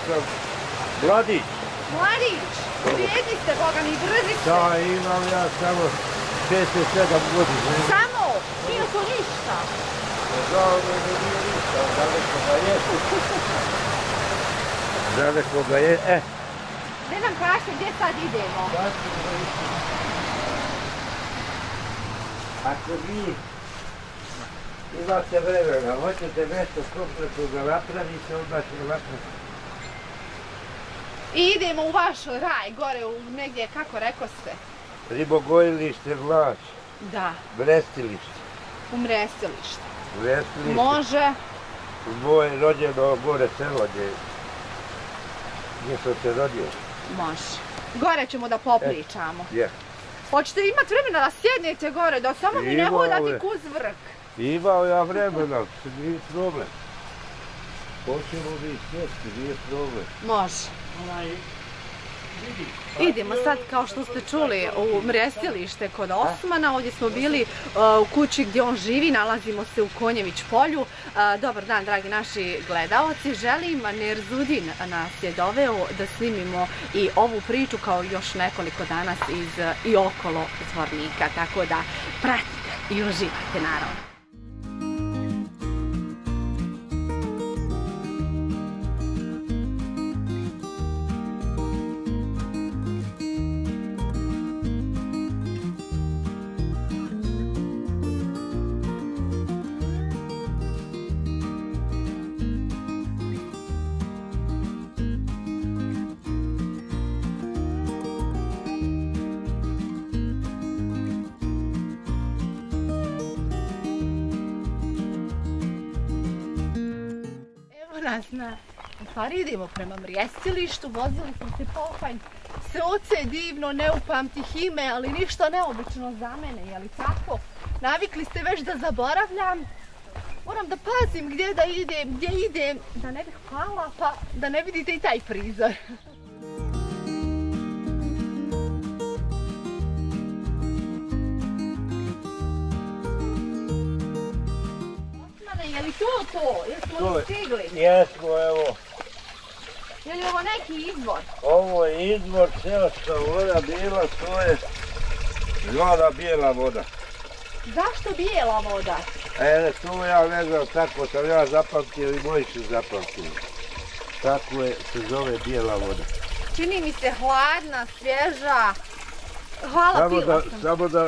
sam mladić. Mladić? Vrijedni ste, Boga mi, brzi ste. Da, imam ja samo 6-7 godina. Samo? Nije to ništa. Žao mi nije ništa, daleko ga je. Daleko ga je, Ne nam kažete gdje sad idemo. Sad ćemo ići. Ako vi imate vremena, hoćete nešto kompletno da napravite, onda ćemo napraviti. I idemo u vaš raj, gore u negdje, kako rekao ste? Ribogojilište Vlač. Da. Mrestilište. U Mrestilište. Mrestilište. Može. Moje rođeno gore selo gdje sam se rodio. Može. Gore ćemo da popričamo. Je. Hoćete imati vremena da sjednete gore, da samo mi ne hodati kuz vrk. Imao ja vremena, nije problem. Hoćemo mi sjesti, nije problem. Može. Idemo sad, kao što ste čuli, u Mrestilište kod Osmana. Ovdje smo bili u kući gdje on živi, nalazimo se u Konjević polju. Dobar dan, dragi naši gledaoci. Želim, Nerzudin nas je doveo da snimimo i ovu priču kao još nekoliko danas i okolo Zvornika. Tako da pratite i uživajte, naravno. U stvari idemo prema Mrestilištu, vozili smo se popanj, Seoce divno, ne upamtih ime, ali ništa neobično za mene, je li tako? Navikli ste već da zaboravljam, moram da pazim gdje idem, da ne bih pala, pa da ne vidite i taj prizor. Je li to? Jesmo li stigli? Jesmo, evo. Je li ovo neki izvor? Ovo je izvor, seoska voda bila, to je zvana bijela voda. Zašto bijela voda? To ja ne znam, tako sam ja zapamtio i moji su zapamtili. Tako se zove bijela voda. Čini mi se hladna, svježa. Hvala, pila sam. Samo da...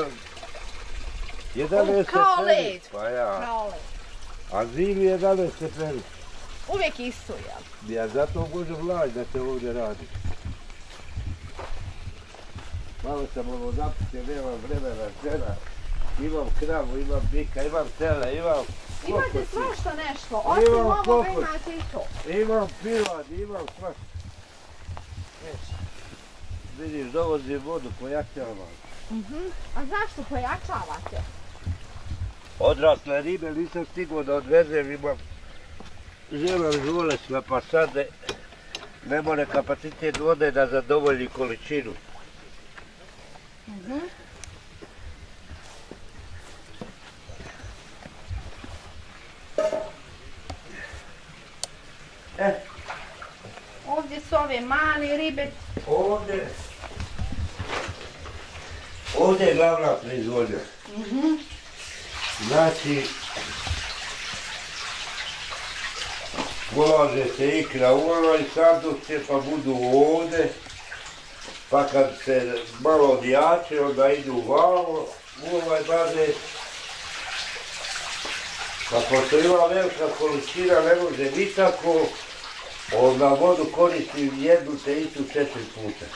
Kao led. Pa ja. Kao led. A zimi 11 stepeni. Uvijek isto, jel? Ja zato može vlać da se ovdje radi. Malo sam ovo napustio, nemam vremena, žena. Imam kravu, imam bika, imam tele, imam... Imate svašta nešto, osim ovoga imate i to. Imam pilad, imam svašta. Vidiš, dovozim vodu, pojačavam. A zašto pojačavate? Odrasle ribe nisam stigao da odvezem, imam želan žulesna, pa sad ne more kapacitet vode da zadovolji količinu. Ovdje su ove male ribe. Ovdje je glavna proizvodnja. Znači, polaže se ikra u onoj sanduče, pa budu ovdje, pa kad se malo odjače, onda idu vamo, u ovaj bazen. Pa pošto ima velika količina, ne može nikako, onda vodu koristim jednu te istu 4 puta.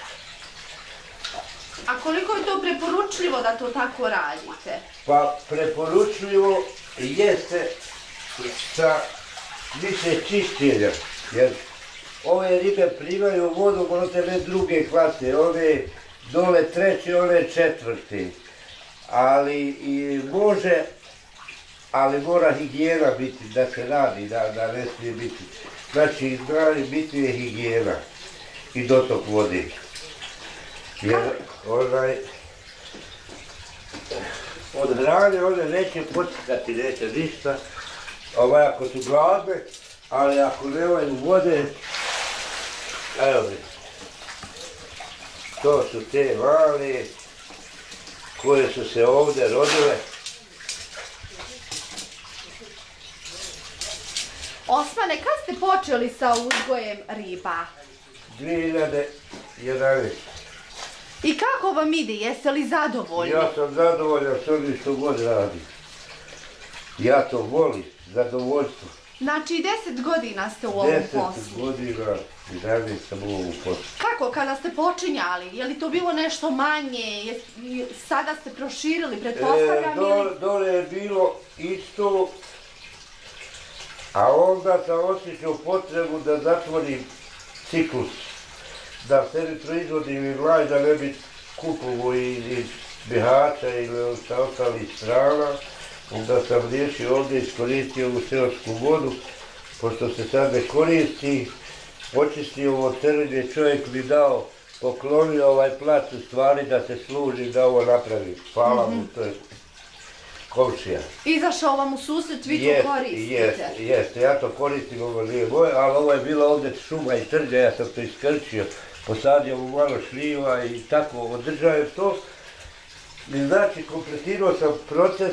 A koliko je to preporučljivo da to tako radite? Pa preporučljivo jeste sa više čišćenja, jer ove ribe primaju vodu, možete ne druge klase, ove dole treće, one četvrte, ali i može, ali mora higijena biti, da se radi, da ne smije biti. Znači, biti je higijena i dotok vode. Jer od hrane one neće pocikati, neće ništa, ako su gladne, ali ako nemaju vode, Evo mi. To su te male koje su se ovdje rodile. Osmane, kad ste počeli sa uzgojem riba? 2011. I kako vam ide? Jeste li zadovoljni? Ja sam zadovoljan s onim što god radim. Ja to volim, zadovoljstvo. Znači 10 godina ste u ovom poslu. 10 godina radim sam u ovom poslu. Kako kada ste počinjali? Je li to bilo nešto manje? Sada ste proširili, pretpostavljam ili? Dole je bilo isto, a onda sam osjećao potrebu da zatvorim ciklus. Da se ne proizvodim i vlaj, da ne bi kupovo iz Bihaća ili sa ostalih strana. Onda sam riješio ovdje, iskoristio u seosku vodu, pošto se sad ne koristi, očistio ovo trnje, čovjek mi dao, poklonio ovaj plac u stvari da se služi, da ovo napravi. Hvala mu, to je komšija. Izašao vam u susret, vi to koristite? Jeste, ja to koristim, ovo nije moje, ali ovo je bila ovdje šuma i trnja, ja sam to iskrčio, posadio mu malo šljiva i tako održajem to. I znači, kompletirao sam proces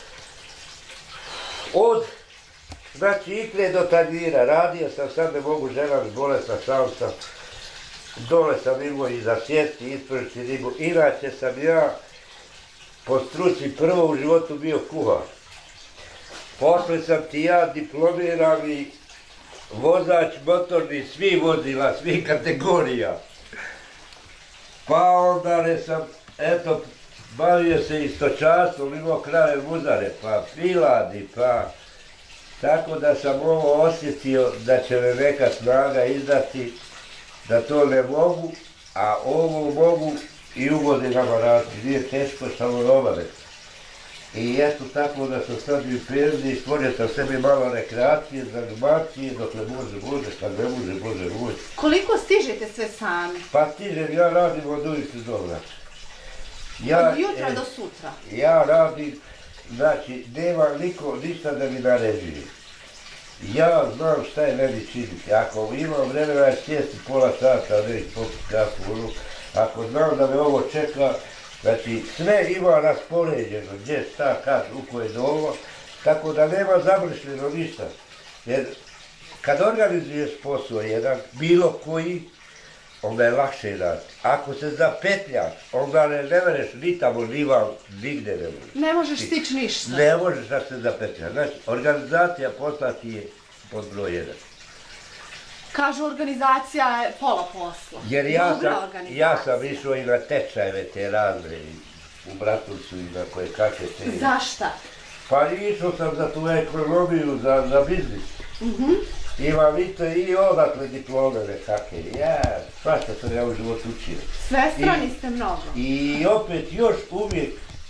od, znači, ikre do tanjira. Radio sam, sad ne mogu, žena mi bolesna, sam sam. Dole sam imao i za sjesti, ispršiti ribu. Inače sam ja po struci prvo u životu bio kuhar. Posle sam ti ja diplomirani vozač motorni, svi vozila, svi kategorija. Pa onda ne sam, eto, bavio se i stočarstvom, imao krave muzare, pa piladi, pa... Tako da sam ovo osjetio da će me neka snaga izdati, da to ne mogu, a ovo mogu i u godinama raditi. Nije teško, samo obavez. I eto tako da sam sad i u penziji, stvorio sam sebi malo rekreacije, zanimacije, dokle može, kad ne može. Koliko stižete sve sami? Pa stižem, ja radim od ujutru do večera. Od jutra do sutra? Ja radim, znači, nema niko ništa da mi naređuje. Ja znam šta je meni činiti. Ako imam vremena sjesti pola sata, ne popiti kafu, ako znam da me ovo čeka, znači sve ima raspoređeno, gdje, šta, kad, u koje dovo, tako da nema završeno ništa. Jer kad organizuješ posao jedan, bilo koji, onda je lakše raditi. Ako se zapetljaš, onda ne vereš ni tamo, ni vam, nigde ne možeš. Ne možeš stići ništa. Ne možeš da se zapetljaš. Znači, organizacija posla ti je pod broj 1. Kažu organizacija je pola posla. Jer ja sam išao i na tečajeve te razne, u Bratuncu i na koje kakve te... Zašta? Pa išao sam za tu ekonomiju, za biznis. Imam i to i odatle diplome nekakve. Svašta sam ja u životu učio. Svestrani ste mnogo. I opet još uvijek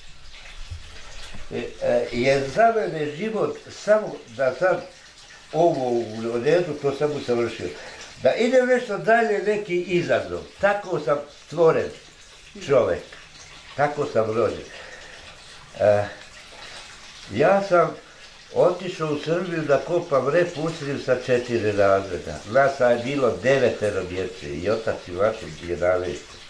je za mene život samo da sad ovo u redu, to sam usavršio. Da idem nešto dalje, neki izazov. Tako sam stvoren čovjek. Tako sam rođen. Ja sam otišao u Srbiju da kopam rep usred sa 4 razreda. Nas je bilo 9 djece i otac i mater 11.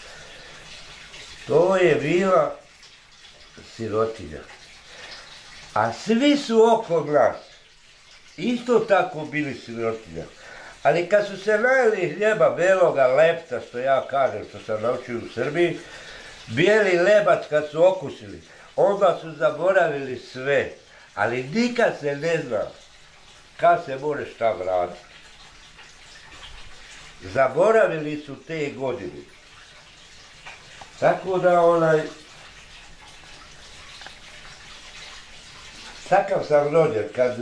To je bila sirotinja. A svi su oko nas isto tako bili sirotinja. Ali kad su se najeli hljeba beloga lepca, što ja kažem, što sam naučio u Srbiji, bijeli lebac kad su okusili, onda su zaboravili sve. Ali nikad se ne zna kad se može šta vratiti. Zaboravili su te godine. Tako da takav sam rođen, kad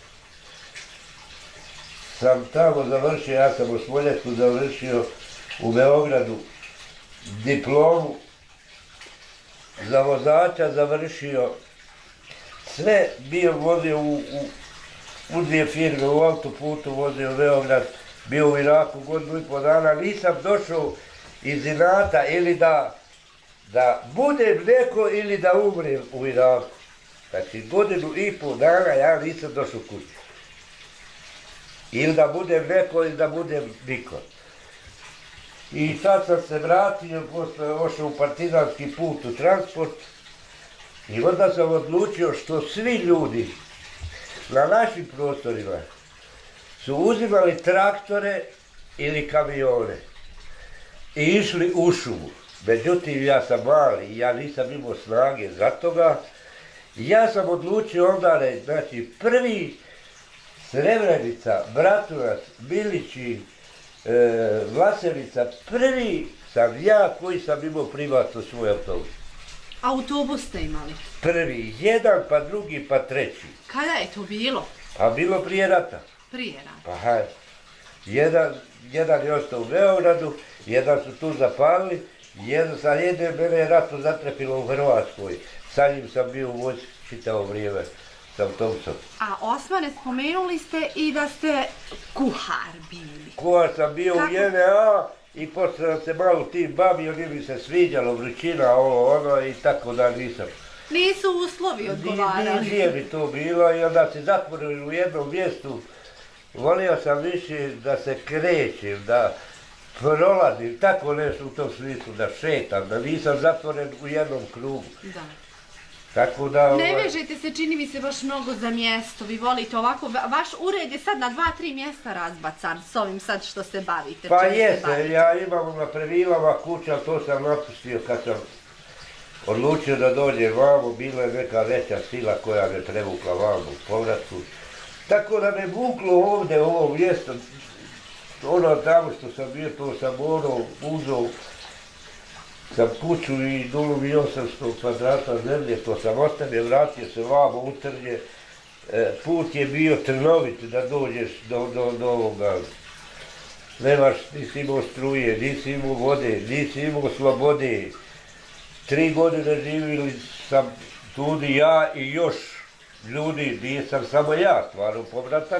sam tamo završio, ja sam u Smoljetku završio u Beogradu diplomu za vozača, završio sve, bio vozio u 2 firme, u autoputu vozio u Beograd, bio u Iraku 1,5 godina, nisam došao iz inata ili da budem neko ili da umrem u Iraku. Znači 1,5 godina ja nisam došao kući. Ili da budem neko ili da budem niko. I tad sam se vratio, posle ošao u partizanski put u transport i onda sam odlučio što svi ljudi na našim prostorima su uzimali traktore ili kamione i išli u šumu. Međutim, ja sam mali i ja nisam imao snage za toga. Ja sam odlučio onda, znači prvi Srebrenica, Bratunac, Milići, Vlasenica, prvi sam ja koji sam imao privatno svoj autobus. Autobus ste imali? Prvi, jedan, pa drugi, pa treći. Kada je to bilo? A bilo prije rata. Prije rata. Pa hajde. Jedan je ostao u Beogradu, jedan su tu zapalili, sa jedne mene je rato zatrepilo u Hrvatskoj. Sa njim sam bio u vojsci čitavo vrijeme s autobusom. A Osmane, spomenuli ste i da ste kuhar bili. Kuhar sam bio u JNA i posle sam se malo tim bavio, nije mi se sviđalo, vrućina, ono i tako da nisam. Nisu uslovi odgovarali. Nije mi to bilo i onda se zatvorili u jednom mjestu. Volio sam više da se krećem, da prolazim, tako nešto u tom smislu, da šetam, da nisam zatvoren u jednom krugu. Da. Tako da... Ne vežete se, čini mi se, baš mnogo za mjesto, vi volite ovako, vaš ured je sad na 2-3 mjesta razbacan s ovim sad što se bavite. Pa jeste, ja imam na Previlama kuća, to sam napustio kad sam odlučio da dođem vamo, bila je neka veća sila koja me prevukla vamo u povratku. Tako da me vuklo ovdje ovo mjesto, ono tamo što sam bio, to sam uzeo, sam kuću i dolu mi 800 kvadrata zemlje, to sam ostavio, vratio se vamo u Trnje. Put je bio trnovit da dođeš do ovoga. Nemaš, nisi imao struje, nisi imao vode, nisi imao slobode. 3 godine živjeli sam tudi ja i još ljudi, nisam samo ja stvarno povratak.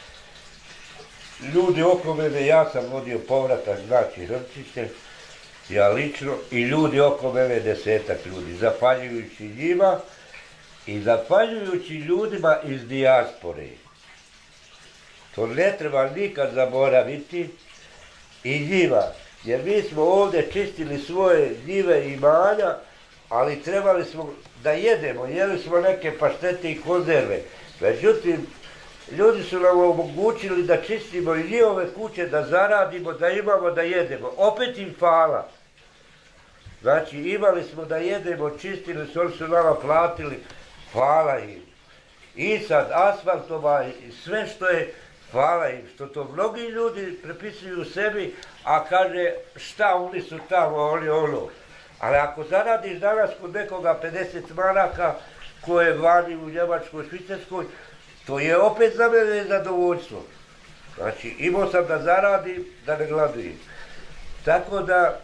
Ljudi oko mene, ja sam vodio povratak, znači Hrčiće, ja lično, i ljudi oko mene 10-ak ljudi, zahvaljujući njima i zahvaljujući ljudima iz dijaspore. To ne treba nikad zaboraviti i njima, jer mi smo ovdje čistili svoje njive i imanja, ali trebali smo da jedemo, jeli smo neke paštete i konzerve. Međutim, ljudi su nam omogućili da čistimo i njihove kuće, da zaradimo, da imamo da jedemo. Opet im hvala. Znači, imali smo da jedemo, čistili su, oni su nama platili, hvala im. I sad asfaltova i sve što je, hvala im, što to mnogi ljudi prepisuju sebi, a kaže šta oni su tamo, oni ono. Ali ako zaradiš danas kod nekoga 50 maraka koje vani u Njemačkoj, Švicarskoj, to je opet za mene zadovoljstvo. Znači, imao sam da zaradim, da ne gladujem. Tako da,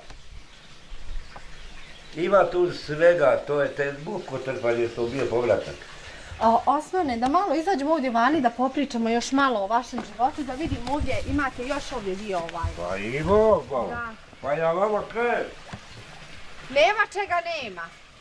ima tu svega, to je te mukotrpanje, to bio povratak. Osmane, da malo izađemo ovdje vani, da popričamo još malo o vašem životu, da vidimo ovdje, imate još ovdje dio ovaj. Pa imamo, pa ja vama kažem. Nema čega nema.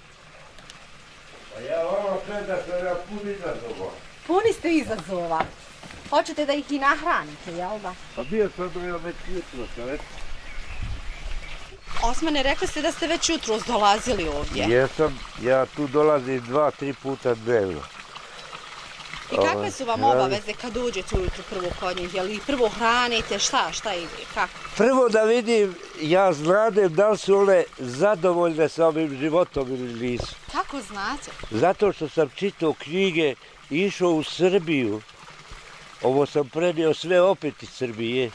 Pa ja vama kažem da sam ja pun izazova. Puni ste izazova. Hoćete da ih i nahranite, jel da? Pa bio sam da već jutro sam već. Osmane, rekli ste da ste već jutro dolazili ovdje. Jesam, ja tu dolazim 2-3 puta dnevno. I kakve su vam obaveze kad uđete ujutru prvo kod njih? Jel ih prvo hranite, šta ide, kako? Prvo da vidim, ja znadem da li su one zadovoljne sa ovim životom ili nisu. Kako znate? Zato što sam čitao knjige, išao u Srbiju. Ovo sam prenio sve opet iz Srbije.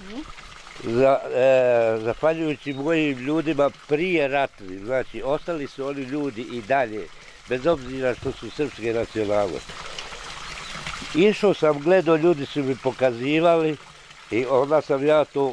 Zahvaljujući mojim ljudima prije ratovim, znači ostali su oni ljudi i dalje, bez obzira što su srpske nacionalnosti. Išao sam, gledao, ljudi su mi pokazivali i onda sam ja to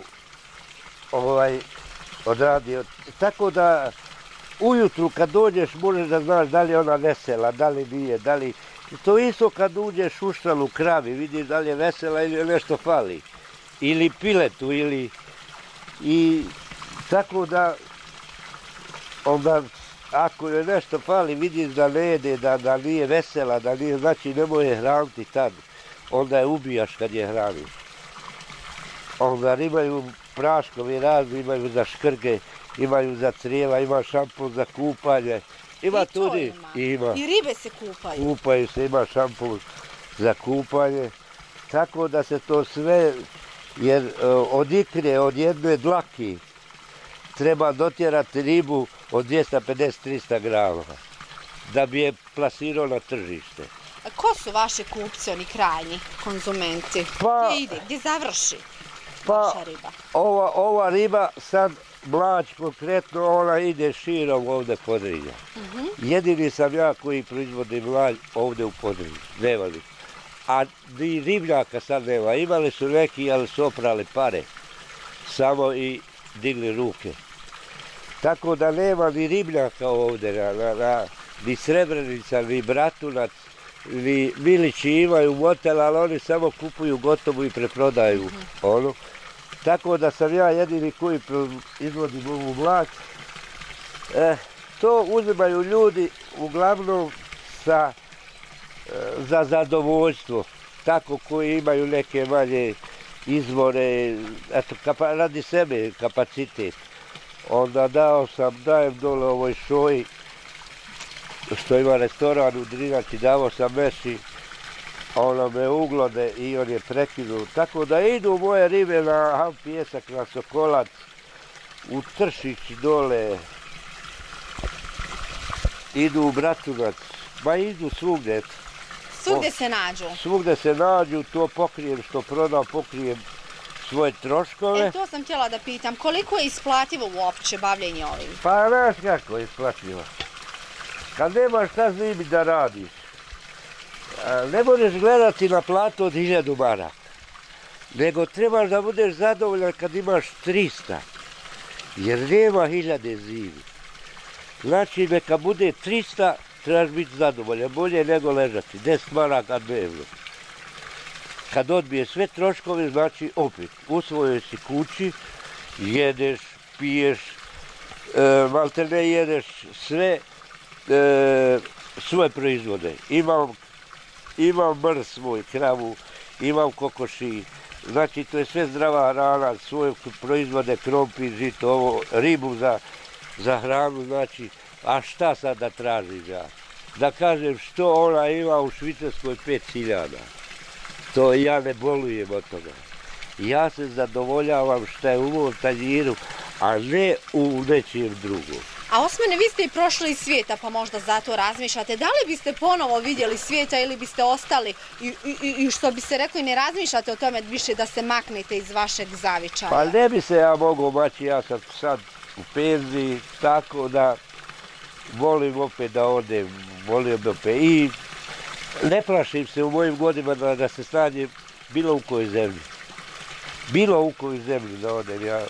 odradio. Tako da ujutru kad dođeš možeš da znaš da li je ona vesela, da li nije, da li... To isto kad uđeš u štalu kravi, vidiš da li je vesela ili nešto fali. Ili piletu, ili... I tako da, onda, ako je nešto fali, vidiš da ne jede, da nije vesela, da nije, znači nemoj je hraniti tad. Onda je ubijaš kad je hraniš. Onda imaju praškovi razni, imaju za škrge, imaju za crijeva, ima šampon za kupanje. Ima I to tudi, ima. I ribe se kupaju. Kupaju se, ima šampon za kupanje. Tako da se to sve, jer od ikre, od jedne dlaki, treba dotjerati ribu od 250-300 grama, da bi je plasirao na tržište. A ko su vaši kupci, oni krajnji konzumenti? Gdje ide, gdje završi vaša riba? Ova riba sad, mlać konkretno, ona ide širom ovdje Podrinja. Jedini sam ja koji proizvodi mlać ovdje u Podrinju, nema li. A ni ribnjaka sad nema, imali su neki, ali su oprali pare, samo i digli ruke. Tako da nema ni ribnjaka ovdje, ni Srebrenica, ni Bratunac, ni Milići imaju motel, ali oni samo kupuju gotovo i preprodaju ono. Tako da sam ja jedini koji izvodim ovu mlać. To uzimaju ljudi uglavnom za zadovoljstvo, tako koji imaju neke manje izvore, eto, radi sebe kapacitet. Onda dajem dole ovoj Šoji, što ima restoran u Drinači, dao sam Meši, ona me uglode i on je prekinuo. Tako da idu moje ribe na Ham Pijesak, na Sokolac, u Tršić dole, idu u Bratunac, ma idu svugdje. Svugdje se nađu? Svugdje se nađu, to pokrijem što prodam, pokrijem svoje troškove. To sam htjela da pitam, koliko je isplativo uopće bavljenje ovim? Pa znaš kako je isplativo. Kad nemaš šta zimi da radiš, ne možeš gledati na platu od 1000 maraka, nego trebaš da budeš zadovoljan kad imaš 300, jer nema 1000 zimi. Znači, neka bude 300, trebaš biti zadovoljan, bolje nego ležati, 10 maraka dnevno. Kad odbiješ sve troškove, znači opet, u svojoj si kući, jedeš, piješ, malte ne jedeš sve, svoje proizvode. Imam mrs svoj, kravu, imam kokoši, znači to je sve zdrava hrana, svoje proizvode, krompir, žito, ovo, ribu za hranu, znači, a šta sad da tražim ja? Da kažem što ona ima u Švicarskoj 5000. To ja ne bolujem od toga. Ja se zadovoljavam šta je u mom tanjiru, a ne u nečijem drugom. A Osmane, vi ste i prošli iz svijeta, pa možda zato razmišljate. Da li biste ponovo vidjeli svijeta ili biste ostali i što bi se rekli, ne razmišljate o tome više da se maknete iz vašeg zavičaja? Pa ne bi se ja mogao maći, ja sam sad u penziji, tako da volim opet da odem, volim opet i ne plašim se u mojim godinama da se snađem bilo u kojoj zemlji. Bilo u kojoj zemlji da odem ja.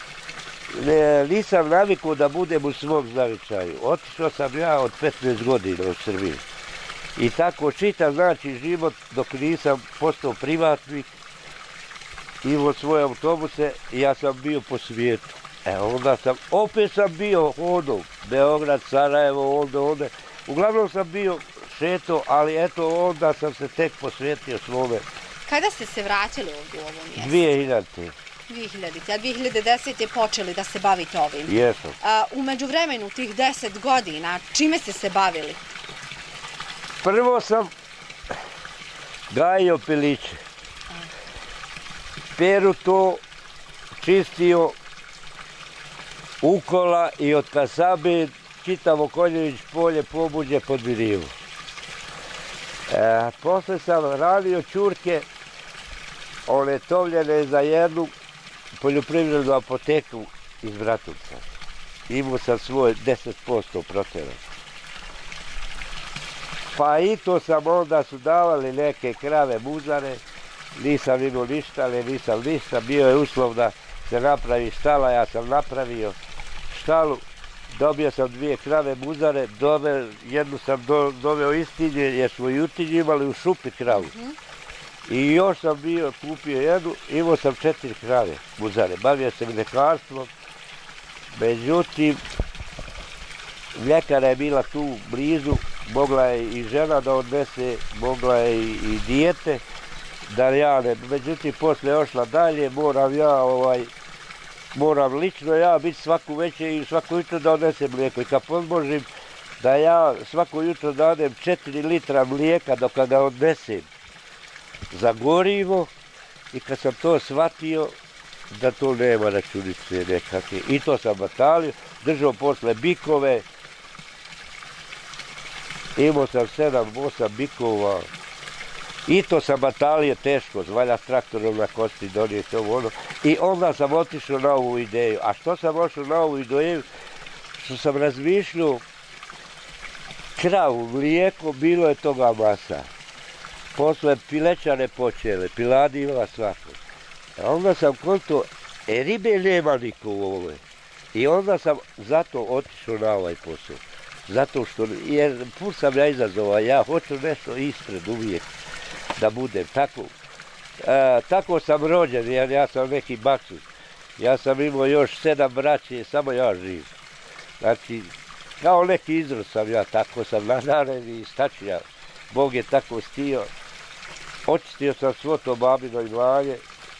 Nisam navikao da budem u svom zavičaju. Otišao sam ja od 15 godina u Srbiji. I tako čitav znači život dok nisam postao privatnik, imao svoje autobuse i ja sam bio po svijetu. Onda opet sam bio hodom, Beograd, Sarajevo, ovdje. Uglavnom sam bio šeto, ali eto onda sam se tek posvetio svome. Kada ste se vratili ovdje u ovo mjesto? 2000. 2000. A 2010. je počeli da se bavite ovim? Jesam. U međuvremenu tih 10 godina, čime ste se bavili? Prvo sam gajio piliće. Peru to čistio ukola i od kasabe čitavo Konjević polje pobuđe podmirivo. Posle sam radio čurke, one tovljene za jednu poljoprivrednu apoteku iz Bratunca. Imao sam svoj 10% proteran. Pa i to sam onda su davali neke krave muzare, nisam imao ništa, ali nisam ništa. Bio je uslov da se napravi štala, ja sam napravio štalu. Dobio sam 2 krave muzare, jednu sam doveo Istinje, jer smo i Utinje imali u šupi kravu. I još sam kupio jednu, imao sam 4 krave muzare. Bavio sam mljekarstvom, međutim, mljekara je bila tu blizu, mogla je i žena da odnese, mogla je i dijete, da ja ne. Međutim, posle ošla dalje, moram ja moram lično ja biti svaku večer i svako jutro da odnesem mlijeko. I kad podmožim da ja svako jutro dadem 4 litra mlijeka dok ga odnesem za gorivo, i kad sam to shvatio da to nema računice nekakve. I to sam batalio, držao posle bikove, imao sam 7-8 bikova, i to sam batalio teško, valja s traktorom na kosti donijeti ovo ono. I onda sam otišao na ovu ideju. A što sam ošao na ovu ideju? Što sam razmišljao, kravu, mlijeko, bilo je toga masa. Posle pilećane počele, piladi imala svako. A onda sam konto, ribe nema niko u ovoj. I onda sam zato otišao na ovaj posao. Zato što, jer put sam ja izazova, ja hoću nešto ispred uvijek da budem. Tako sam rođen, jer ja sam neki baksus. Ja sam imao još 7 braće, samo ja živ. Znači, kao neki izraz sam ja, tako sam nadaren i stačija. Bog je tako stio. Očistio sam svo to babino imanje.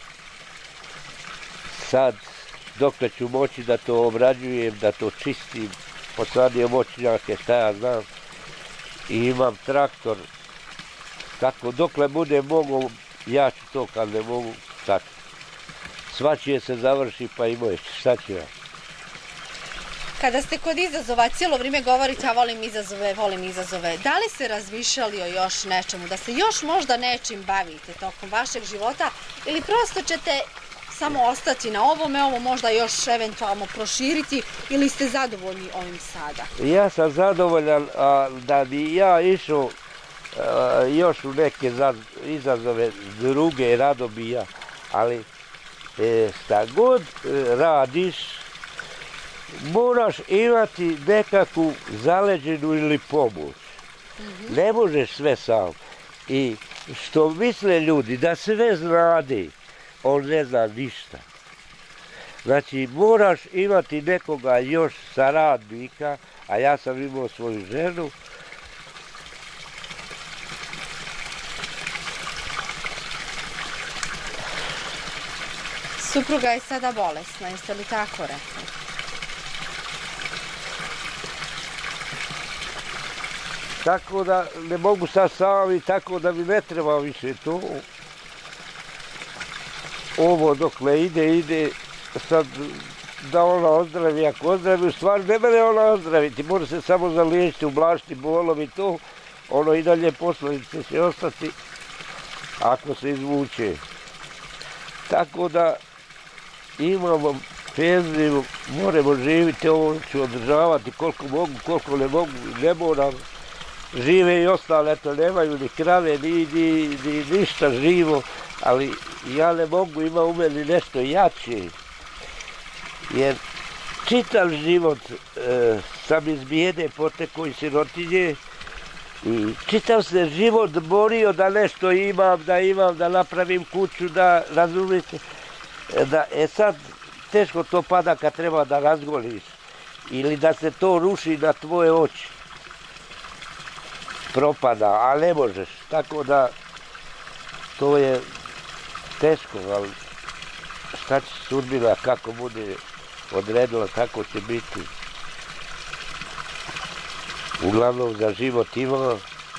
Sad, dokle ću moći da to obrađujem, da to čistim, posadio voćnjake, šta ja znam. I imam traktor. Tako, dokle bude mogu, ja ću to, kad ne mogu, tako. Svačije se završi, pa i moje, šta ću ja. Kada ste kod izazova, cijelo vrijeme govorite, ja volim izazove. Da li ste razmišljali o još nečemu, da se još možda nečim bavite tokom vašeg života, ili prosto ćete samo ostati na ovome, ovo možda još eventualno proširiti, ili ste zadovoljni ovim sada? Ja sam zadovoljan, da bi ja išao još u neke izazove druge, rado bi ja, ali šta god radiš, moraš imati nekakvu zaleđenu ili pomoć. Ne možeš sve sam. I što misle ljudi da sve znade, on ne zna ništa. Znači, moraš imati nekoga još saradnika, a ja sam imao svoju ženu. Supruga je sada bolesna, jeste li tako rekli? Tako da ne mogu sad sam i tako da mi ne treba više to. Ovo dokle ide, sad da ona ozdravi, ako ozdravi, u stvari ne mene ona ozdraviti, mora se samo zaliječiti, ublažiti bolom i to, ono i dalje posljedice će ostati ako se izvuče. Tako da imamo penziju, moramo živjeti, ovo ću održavati koliko mogu, koliko ne mogu, ne moram. Žive i ostale, eto, nemaju ni krave, ni ništa živo, ali ja ne mogu, ima u meni nešto jače. Jer čitav život sam iz bijede potekao i sirotinje i čitav se život borio da nešto imam, da napravim kuću, da razumite. Sad teško to pada kad treba da razgoliš ili da se to ruši na tvoje oči. Propada, a ne možeš. Tako da to je teško, ali šta će sudbina, kako bude odredila, tako će biti. Uglavnom za život ima.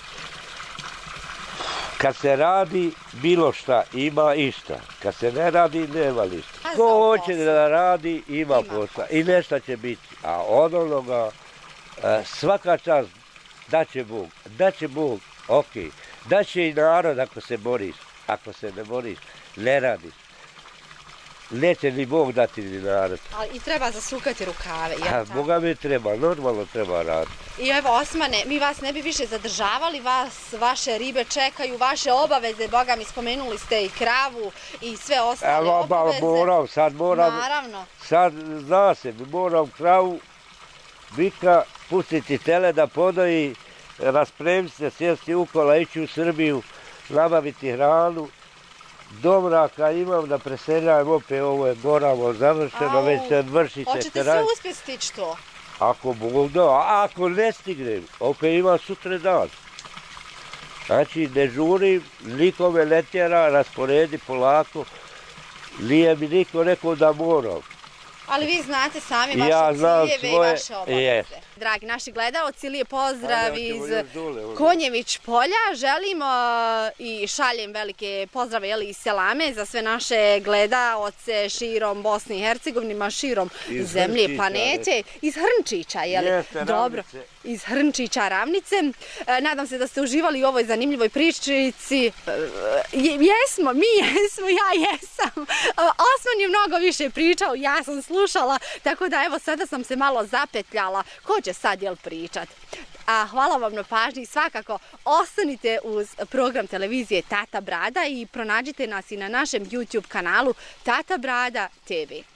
Kad se radi bilo šta, ima išta. Kad se ne radi, nema ništa. Ko hoće da radi, ima posla. I nešto će biti. A od onoga, svaka čast, daće Bog, ok. Daće i narod ako se boriš. Ako se ne boriš, ne radiš. Neće ni Bog dati ni narod. Ali i treba zasukati rukave, jel tako? Boga mi treba, normalno treba raditi. I evo, Osmane, mi vas ne bi više zadržavali, vaše ribe čekaju, vaše obaveze, Boga mi spomenuli ste i kravu i sve ostale obaveze. Moram. Naravno. Sad, zna se, moram kravu, bika, pustiti tele da podoji, raspremiti se, sjesti ukola, ići u Srbiju, nabaviti hranu. Domraka imam da preseljajem opet, ovo je moramo završeno, već se vrši se kraj. Hoćete se uspjeti stići to? Ako Bog da, a ako ne stignem, opet imam sutra dan. Znači ne žurim, nikome ne tjera, rasporedi polako, nije mi niko rekao da moram. Ali vi znate sami vaše Ja znam ciljeve i svoje, vaše obaveze. Dragi naši gledaoci, lijep pozdrav iz Konjević polja. Želimo i šaljem velike pozdrave iz selame za sve naše gledaoce širom Bosne i Hercegovine, širom zemlje i planete. Iz Hrnčića, je li? Dobro. Iz Hrnčića Ravnice. Nadam se da ste uživali u ovoj zanimljivoj pričici. Jesmo, mi jesmo, ja jesam. Osman je mnogo više pričao, ja sam slušala, tako da evo sada sam se malo zapetljala. Ko će sad pričat? A hvala vam na pažnji i svakako ostanite uz program televizije Tata Brada i pronađite nas i na našem YouTube kanalu Tata Brada TV.